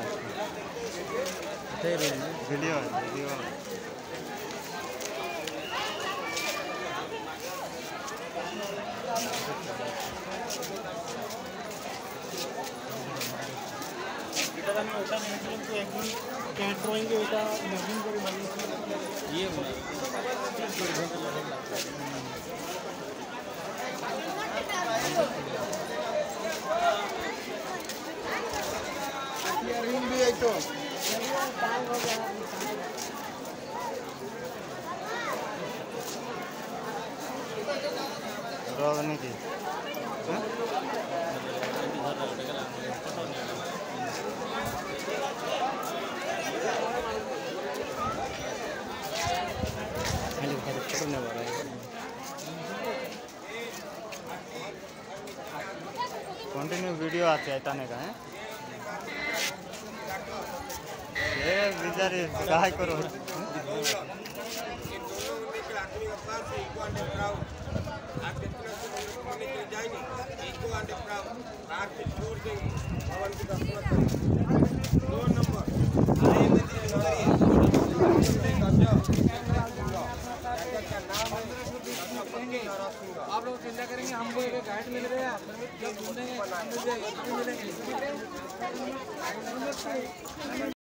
Video video drawing ये भी है तो रोगने की कंटिन्यू वीडियो आते है ताने का है ये बिचारी काय करो आप लोग चिंता करेंगे, हमको एक गाइड मिल गया, जब ढूंढेंगे मिलेंगे।